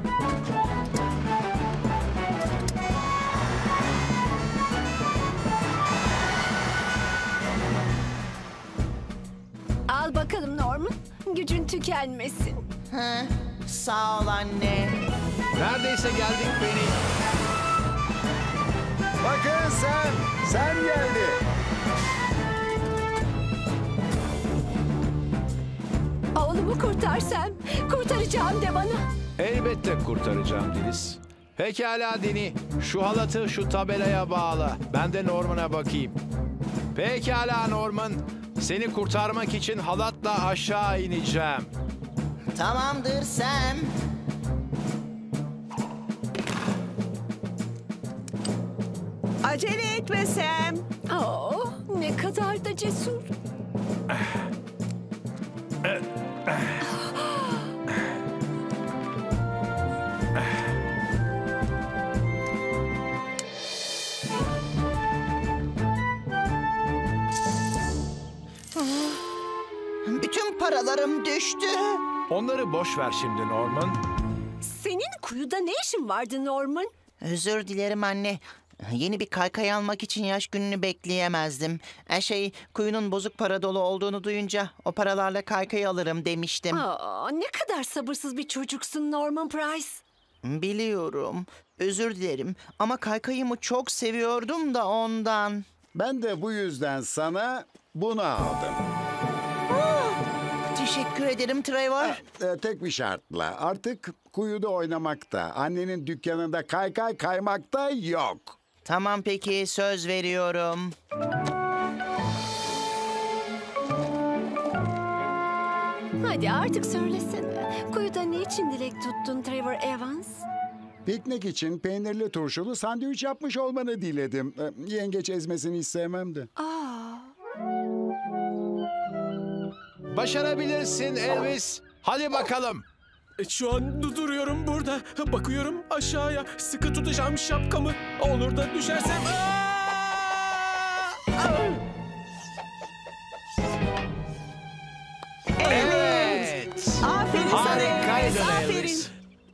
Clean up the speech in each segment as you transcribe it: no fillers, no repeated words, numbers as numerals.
Al bakalım Norman. Gücün tükenmesin. Hı, sağ ol anne. Neredeyse geldik Penny. Bakın Sam geldi. Oğlumu kurtarsam, kurtaracağım de bana. Elbette kurtaracağım Deniz. Pekala Dini. Şu halatı şu tabelaya bağla. Ben de Norman'a bakayım. Pekala Norman. Seni kurtarmak için halatla aşağı ineceğim. Tamamdır Sam. Acele etme Sam. Oh, ne kadar da cesur. Bütün paralarım düştü. Onları boş ver şimdi Norman. Senin kuyuda ne işin vardı Norman? Özür dilerim anne. Yeni bir kaykay almak için yaş gününü bekleyemezdim. Kuyunun bozuk para dolu olduğunu duyunca o paralarla kaykay alırım demiştim. Aa, ne kadar sabırsız bir çocuksun Norman Price. Biliyorum. Özür dilerim ama kaykayımı çok seviyordum da ondan. Ben de bu yüzden sana bunu aldım. Teşekkür ederim Trevor. Tek bir şartla. Artık kuyuda oynamakta, annenin dükkanında kaykay kaymakta yok. Tamam peki, söz veriyorum. Hadi artık söylesene. Kuyuda niçin dilek tuttun Trevor Evans? Piknik için peynirli turşulu sandviç yapmış olmanı diledim. Yengeç ezmesini hiç sevmem de. Aa, Başarabilirsin Elvis. Hadi bakalım. Şu an duruyorum burada. Bakıyorum aşağıya. Sıkı tutacağım şapkamı. Olur da düşersem... Evet. Aferin sana. Harikaydın Aferin. Elvis.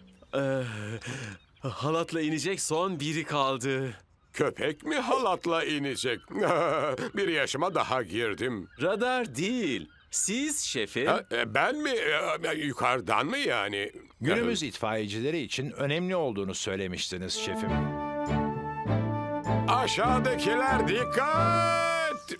Halatla inecek son biri kaldı. Köpek mi halatla inecek? Bir yaşıma daha girdim. Radar değil. Siz şefim. Ben mi? Yukarıdan mı yani? Günümüz itfaiyecileri için önemli olduğunu söylemiştiniz şefim. Aşağıdakiler dikkat!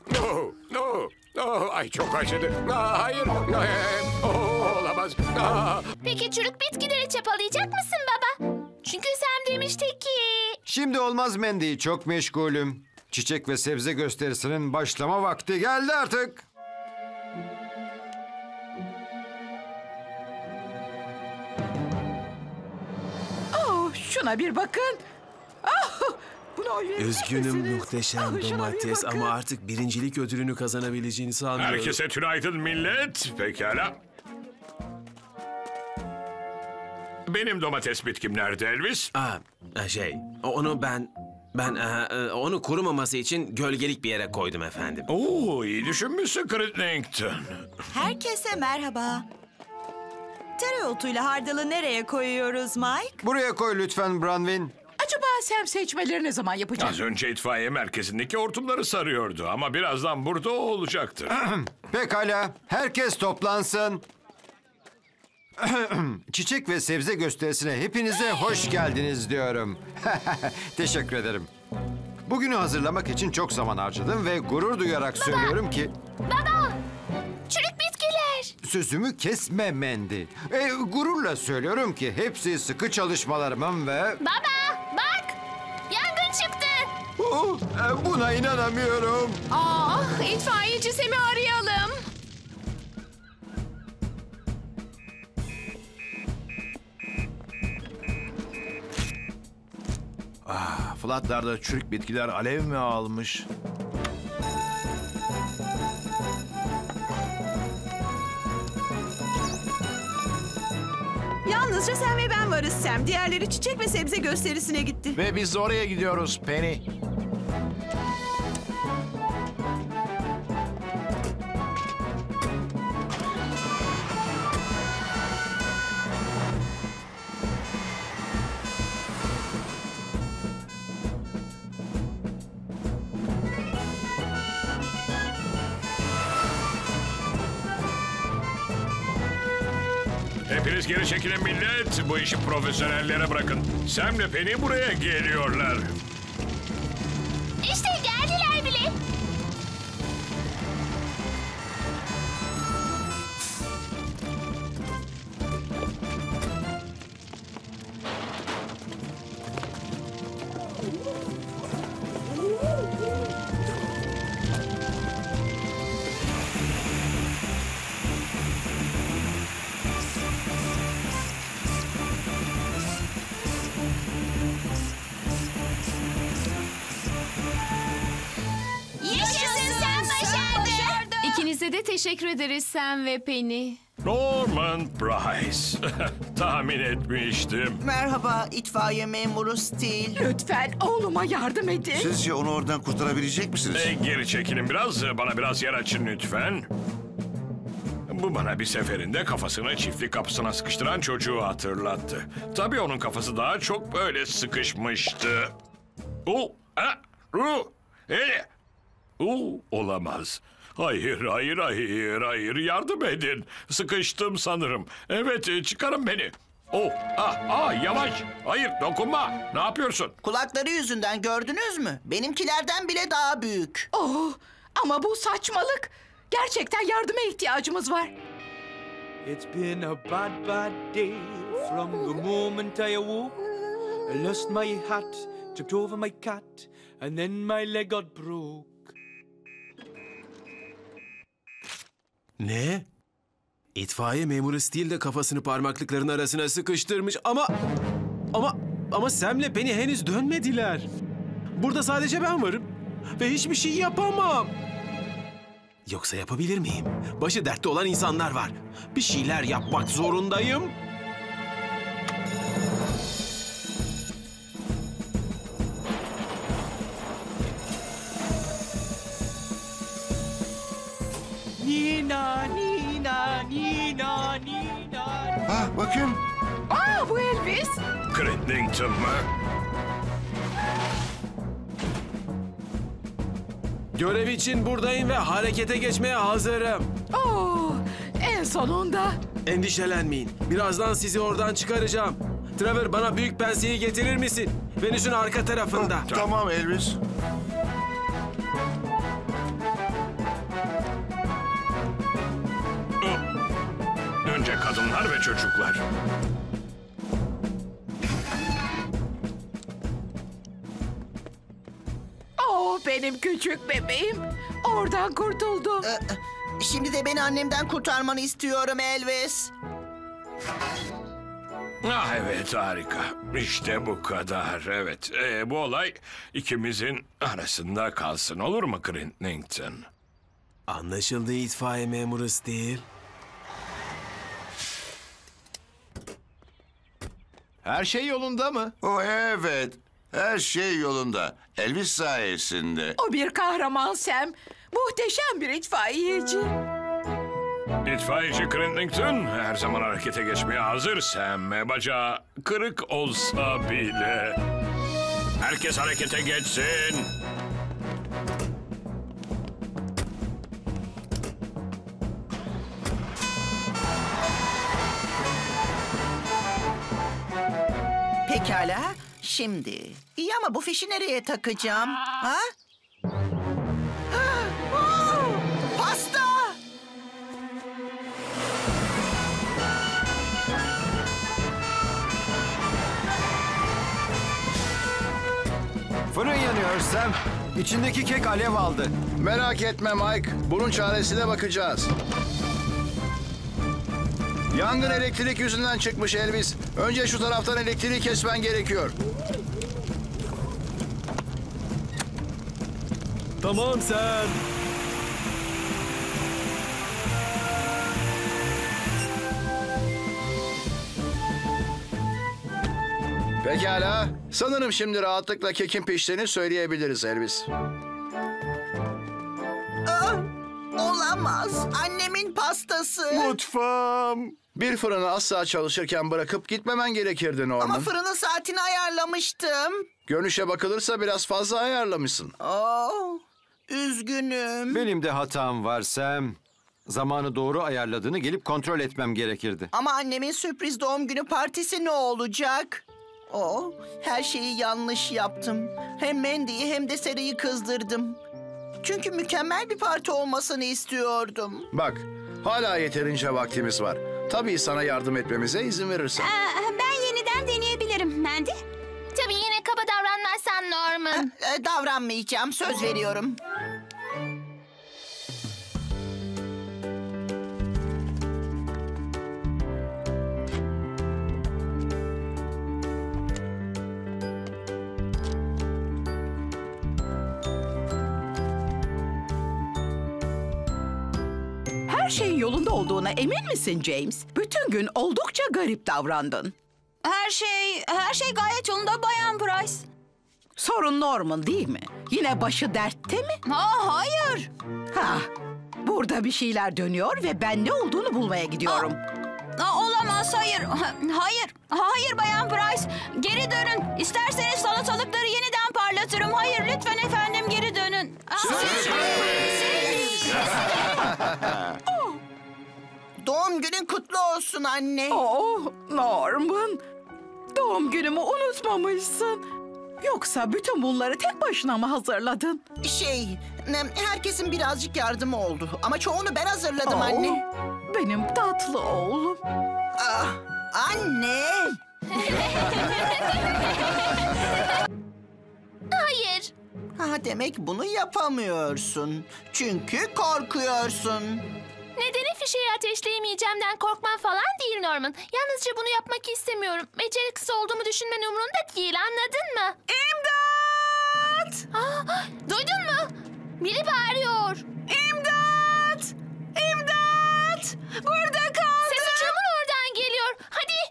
Ay çok acıdı. Hayır. Olamaz. Peki çürük bitkileri çapalayacak mısın baba? Çünkü Sam demişti ki... Şimdi olmaz Mandy, çok meşgulüm. Çiçek ve sebze gösterisinin başlama vakti geldi artık. Oh, şuna bir bakın. Ah, bunu oynayacak Üzgünüm mısınız? muhteşem Ah, şuna bir domates bakın. ama artık birincilik ödülünü kazanabileceğini sanmıyorum. Herkese tünaydın millet. Pekala. Benim domates bitkim nerede Elvis? Onu kurumaması için gölgelik bir yere koydum efendim. İyi düşünmüşsün Crittenden. Herkese merhaba. Tereotuyla hardalı nereye koyuyoruz Mike? Buraya koy lütfen Branwyn. Acaba Sam seçmeleri ne zaman yapacak? Az önce itfaiye merkezindeki hortumları sarıyordu ama birazdan burada o olacaktır. Pekala, herkes toplansın. Çiçek ve sebze gösterisine hepinize hoş geldiniz diyorum. Teşekkür ederim. Bugünü hazırlamak için çok zaman harcadım ve gurur duyarak söylüyorum ki... Baba! Çürük bitkiler! Sözümü kesme Mandy. Gururla söylüyorum ki hepsi sıkı çalışmalarımın ve... Baba! Bak! Yangın çıktı! Buna inanamıyorum. İtfaiyeci Sam'i arayalım. Flatlarda çürük bitkiler alev mi almış? Yalnızca sen ve ben varız Sam. Diğerleri çiçek ve sebze gösterisine gitti. Ve biz de oraya gidiyoruz Penny. Hepiniz geri çekilin millet. Bu işi profesyonellere bırakın. Sam'le Penny buraya geliyorlar. İşte geldiler bile. Yaşasın, sen başardın. İkinize de teşekkür ederiz Sam ve Penny. Norman Price. Tahmin etmiştim. Merhaba itfaiye memuru Steel. Lütfen oğluma yardım edin. Sizce onu oradan kurtarabilecek misiniz? Geri çekilin biraz. Bana biraz yer açın lütfen. Bu bana bir seferinde kafasını çiftlik kapısına sıkıştıran çocuğu hatırlattı. Tabii onun kafası daha çok böyle sıkışmıştı. Olamaz. Hayır. Yardım edin. Sıkıştım sanırım. Evet, çıkarın beni. Yavaş. Hayır, dokunma. Ne yapıyorsun? Kulakları yüzünden gördünüz mü? Benimkilerden bile daha büyük. Oh, ama bu saçmalık. Gerçekten yardıma ihtiyacımız var. It's been a bad, bad day from the moment I awoke. I lost my hat, tripped over my cat, and then my leg got broke. Ne? İtfaiye memuru Steel de kafasını parmaklıkların arasına sıkıştırmış ama Sam'le Penny henüz dönmediler. Burada sadece ben varım ve hiçbir şey yapamam. Yoksa yapabilir miyim? Başı dertte olan insanlar var. Bir şeyler yapmak zorundayım. Nina. Bakın. Bu Elvis. Crittington mı? Görev için buradayım ve harekete geçmeye hazırım. Oh, en sonunda. Endişelenmeyin. Birazdan sizi oradan çıkaracağım. Trevor, bana büyük penseyi getirir misin? Venüs'ün arka tarafında. Tamam Elvis. Önce kadınlar ve çocuklar. Oh, benim küçük bebeğim. Oradan kurtuldum. Şimdi de beni annemden kurtarmanı istiyorum Elvis. Evet, harika. İşte bu kadar. Evet, bu olay ikimizin arasında kalsın. Olur mu Crittington? Anlaşıldı itfaiye memuru Steel. Her şey yolunda mı? Evet. Her şey yolunda. Elvis sayesinde. O bir kahraman Sam. Muhteşem bir itfaiyeci. İtfaiyeci Crittington her zaman harekete geçmeye hazır Sam. Bacağı kırık olsa bile. Herkes harekete geçsin. Pekala. Şimdi. İyi ama bu fişi nereye takacağım? Ha? Pasta! Fırın yanıyor Sam. İçindeki kek alev aldı. Merak etme Mike. Bunun çaresine bakacağız. Yangın elektrik yüzünden çıkmış Elvis. Önce şu taraftan elektriği kesmen gerekiyor. Tamam Sam. Pekala. Sanırım şimdi rahatlıkla kekin piştiğini söyleyebiliriz Elvis. Olamaz. Annemin pastası. Mutfağım. Bir fırını asla çalışırken bırakıp gitmemen gerekirdi Norman. Ama fırının saatini ayarlamıştım. Görünüşe bakılırsa biraz fazla ayarlamışsın. Oh, üzgünüm. Benim de hatam var Sam. zamanı doğru ayarladığını gelip kontrol etmem gerekirdi. Ama annemin sürpriz doğum günü partisi ne olacak? Her şeyi yanlış yaptım. Hem Mandy'yi hem de Sarah'yı kızdırdım. Çünkü mükemmel bir parti olmasını istiyordum. Bak, hala yeterince vaktimiz var. Tabii sana yardım etmemize izin verirsen. Ben yeniden deneyebilirim Mandy. Tabii yine kaba davranmazsan Norman. Davranmayacağım, söz veriyorum. Her şeyin yolunda olduğuna emin misin James? Bütün gün oldukça garip davrandın. Her şey gayet yolunda Bayan Price. Sorun Norman değil mi? Yine başı dertte mi? Hayır. Burada bir şeyler dönüyor ve ben ne olduğunu bulmaya gidiyorum. Olamaz, hayır. Hayır Bayan Price. Geri dönün. İsterseniz salatalıkları yeniden parlatırım. Hayır, lütfen efendim geri dönün. Doğum günün kutlu olsun anne. Norman. Doğum günümü unutmamışsın. Yoksa bütün bunları tek başına mı hazırladın? Herkesin birazcık yardımı oldu. Ama çoğunu ben hazırladım anne. Benim tatlı oğlum. Anne! Hayır. Demek bunu yapamıyorsun. Çünkü korkuyorsun. Nedeni fişeği ateşleyemeyeceğimden korkman falan değil Norman. Yalnızca bunu yapmak istemiyorum. Beceriksiz olduğumu düşünmen umurunda değil, anladın mı? İmdat! Duydun mu? Biri bağırıyor. İmdat! İmdat! Burada kaldım. Ses uçurumun oradan geliyor. Hadi.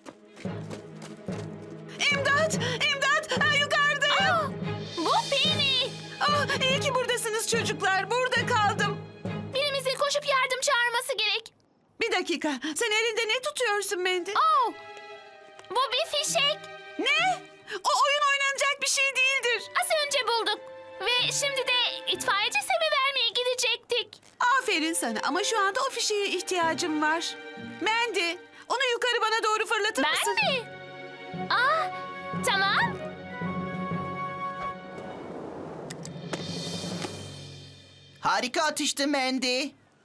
İmdat! İmdat! Yukarıdayım. Bu Penny. İyi ki buradasınız çocuklar. Burada kaldım. Birimizin koşup yardım çağırması gerek. Bir dakika. Sen elinde ne tutuyorsun Mandy? Bu bir fişek. Ne? O oyun oynanacak bir şey değildir. Az önce bulduk. Ve şimdi de itfaiyeci Sam'i vermeye gidecektik. Aferin sana ama şu anda o fişeğe ihtiyacım var. Mandy, onu yukarı bana doğru fırlatır mısın? Ben mi? Tamam. Harika atıştı Mandy.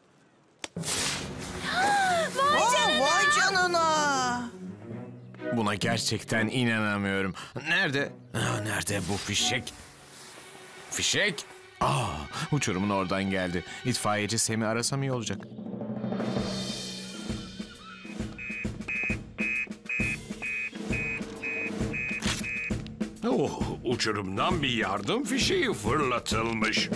Vay canına. Buna gerçekten inanamıyorum. Nerede? Nerede bu fişek? Fişek? Uçurumun oradan geldi. İtfaiyeci Sam'i arasam iyi olacak. Uçurumdan bir yardım fişeği fırlatılmış.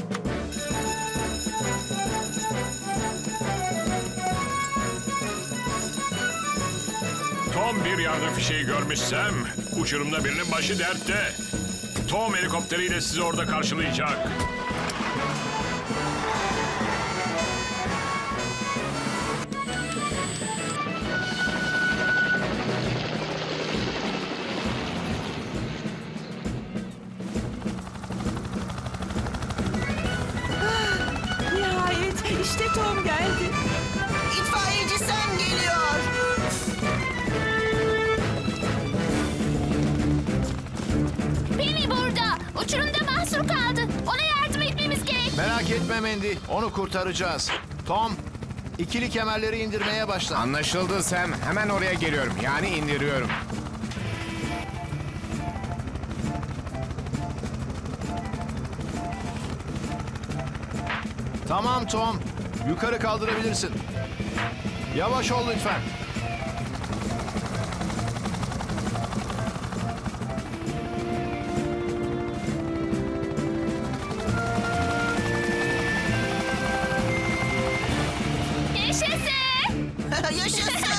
Tom bir yardım fişeği görmüşsem, uçurumda birinin başı dertte. Tom helikopteriyle sizi orada karşılayacak. Nihayet işte Tom geldi. İtfaiyeci Sam geliyor. Penny burada. Uçurumda mahsur kaldı. Ona yardım etmemiz gerek. Merak etme Mandy, onu kurtaracağız. Tom, ikili kemerleri indirmeye başla. Anlaşıldı Sam, hemen oraya geliyorum. Yani indiriyorum. Tamam Tom, yukarı kaldırabilirsin. Yavaş ol lütfen. Yaşasın. Yaşasın.